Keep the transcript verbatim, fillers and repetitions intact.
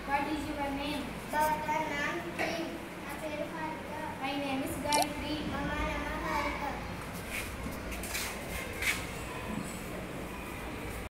What is your name? Bhavata, Nam, Kim. Na peru Harika. My name is Gayatri.